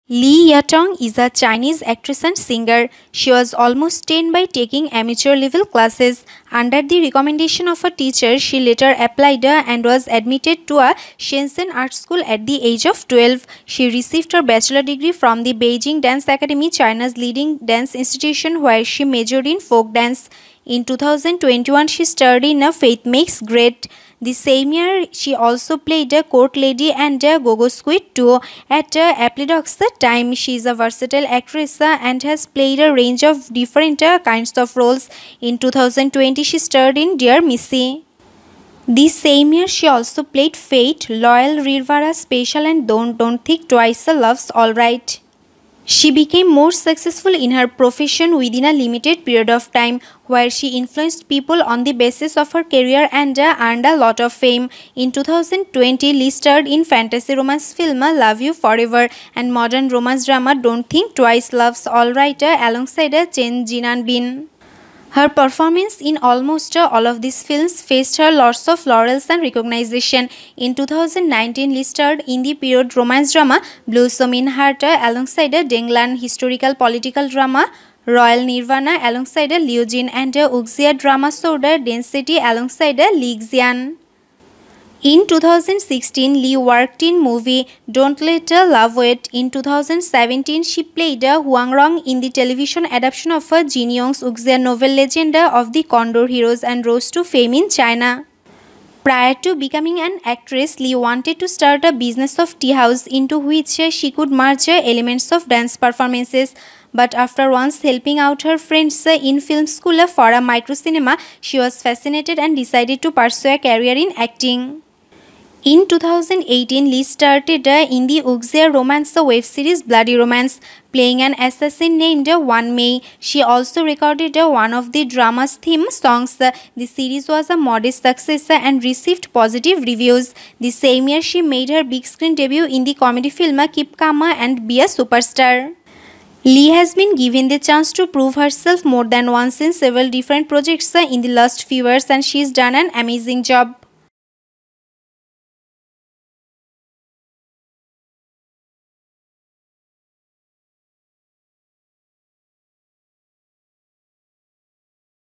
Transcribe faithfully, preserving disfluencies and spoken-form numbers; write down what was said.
Li Yatong is a Chinese actress and singer. She was almost ten by taking amateur level classes. Under the recommendation of a teacher, she later applied and was admitted to a Shenzhen Art School at the age of twelve. She received her bachelor degree from the Beijing Dance Academy, China's leading dance institution, where she majored in folk dance. In two thousand twenty-one, she starred in A Faith Makes Great. The same year, she also played a court lady and a go-go squid too. At uh, Appleydogs time, she is a versatile actress uh, and has played a range of different uh, kinds of roles. In two thousand twenty, she starred in Dear Missy. The same year, she also played Fate, Loyal, Rivara, Special and Don't Don't Think Twice, Love's Alright. She became more successful in her profession within a limited period of time, where she influenced people on the basis of her career and uh, earned a lot of fame. In two thousand twenty, Lee starred in fantasy romance film Love You Forever and modern romance drama Don't Think Twice, Love's Alright alongside Chen Jinan-bin. Her performance in almost all of these films faced her lots of laurels and recognition. In two thousand nineteen, Lee starred in the period romance drama Blossom in Heart alongside Denglan, historical political drama Royal Nirvana alongside Liu Jin, and wuxia drama Sword Density alongside Li Xian. In two thousand sixteen, Lee worked in movie Don't Let Love Wait. In two thousand seventeen, she played Huang Rong in the television adaptation of Jin Yong's wuxia novel Legend of the Condor Heroes and rose to fame in China. Prior to becoming an actress, Lee wanted to start a business of tea house into which she could merge elements of dance performances. But after once helping out her friends in film school for a micro-cinema, she was fascinated and decided to pursue a career in acting. In two thousand eighteen, Lee started uh, in the wuxia romance web series Bloody Romance, playing an assassin named uh, Wan Mei. She also recorded uh, one of the drama's theme songs. Uh, the series was a modest success uh, and received positive reviews. The same year, she made her big screen debut in the comedy film uh, Keep Calm and Be a Superstar. Lee has been given the chance to prove herself more than once in several different projects uh, in the last few years, and she's done an amazing job.